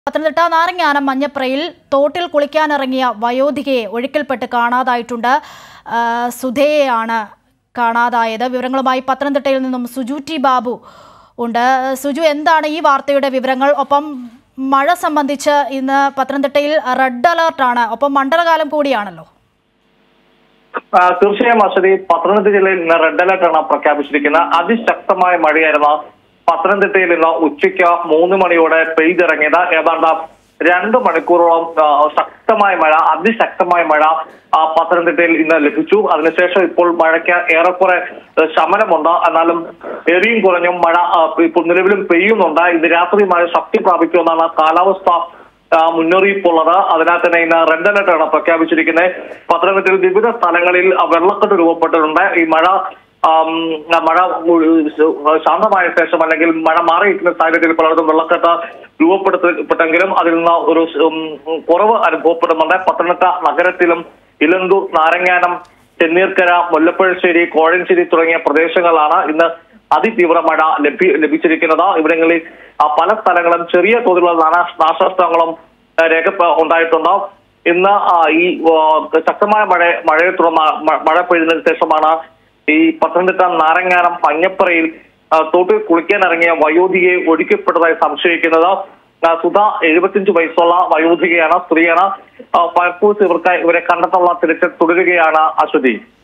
പത്തനംതിട്ട നാരങ്ങാനം മഞ്ഞപ്രയിൽ തോട്ടിൽ കുളിക്കാനിറങ്ങിയ വയോധികയെ ഒഴുക്കിൽപ്പെട്ട് കാണാതായിട്ടുണ്ട്. സുധയെയാണ് കാണാതായത്. വിവരങ്ങളുമായി പത്തനംതിട്ടയിൽ നിന്നും സുജു ടി ബാബു ഉണ്ട്. സുജു, എന്താണ് ഈ വാർത്തയുടെ വിവരങ്ങൾ? ഒപ്പം മഴ സംബന്ധിച്ച് ഇന്ന് പത്തനംതിട്ടയിൽ റെഡ് അലർട്ടാണ്, ഒപ്പം മണ്ഡലകാലം കൂടിയാണല്ലോ. തീർച്ചയായും അശ്വതി, പത്തനംതിട്ട ജില്ലയിൽ ഇന്ന് റെഡ് അലർട്ടാണ് പ്രഖ്യാപിച്ചിരിക്കുന്നത്. അതിശക്തമായ മഴയായിരുന്നു പത്തനംതിട്ടയിൽ ഇന്ന് ഉച്ചയ്ക്ക് 3 മണിയോടെ പെയ്തിറങ്ങിയത്. ഏതാണ്ട് 2 മണിക്കൂറോളം ശക്തമായ മഴ, അതിശക്തമായ മഴ പത്തനംതിട്ടയിൽ ഇന്ന് ലഭിച്ചു. അതിനുശേഷം ഇപ്പോൾ മഴയ്ക്ക് ഏറെക്കുറെ ശമനമുണ്ട്. എന്നാലും എരിയും കുറഞ്ഞും മഴ ഇപ്പോൾ നിലവിലും പെയ്യുന്നുണ്ട്. ഇത് രാത്രി മഴ ശക്തി പ്രാപിക്കുമെന്നാണ് കാലാവസ്ഥ മുന്നറിയിപ്പുള്ളത്. അതിനാൽ തന്നെ ഇന്ന് റെഡ് അലർട്ടാണ് പ്രഖ്യാപിച്ചിരിക്കുന്നത്. പത്തനംതിട്ടയിൽ വിവിധ സ്ഥലങ്ങളിൽ വെള്ളക്കെട്ട് രൂപപ്പെട്ടിട്ടുണ്ട്. ഈ മഴ ശാന്തമായ ശേഷം അല്ലെങ്കിൽ മഴ മാറിയിരിക്കുന്ന സാഹചര്യത്തിൽ പലർക്കും വെള്ളക്കെട്ട് രൂപപ്പെടുത്തപ്പെട്ടെങ്കിലും അതിൽ നിന്ന് ഒരു കുറവ് അനുഭവപ്പെടുന്നുണ്ട്. പത്തനംതിട്ട നഗരത്തിലും ഇലന്തൂർ, നാരങ്ങാനം, ചെന്നീർക്കര, മുല്ലപ്പുഴശ്ശേരി, കോഴഞ്ചേരി തുടങ്ങിയ പ്രദേശങ്ങളിലാണ് ഇന്ന് അതിതീവ്ര മഴ ലഭിച്ചിരിക്കുന്നത്. ഇവിടങ്ങളിൽ പല സ്ഥലങ്ങളും ചെറിയ തോതിലുള്ള നാശനഷ്ടങ്ങളും ഉണ്ടായിട്ടുണ്ട്. ഇന്ന് ഈ ശക്തമായ മഴയെ തുടർന്ന് മഴ പെയ്തതിനു ശേഷമാണ് ഈ പത്തനംതിട്ട നാരങ്ങാനം മഞ്ഞപ്രയിൽ തോട്ടിൽ കുളിക്കാനിറങ്ങിയ വയോധികയെ ഒഴുക്കപ്പെട്ടതായി സംശയിക്കുന്നത്. സുധ 75 വയസ്സുള്ള വയോധികയാണ്, സ്ത്രീയാണ്. ഫയർഫോഴ്സ് ഇവരെ കണ്ടെത്താനുള്ള തിരച്ചിൽ തുടരുകയാണ്. അശ്വതി.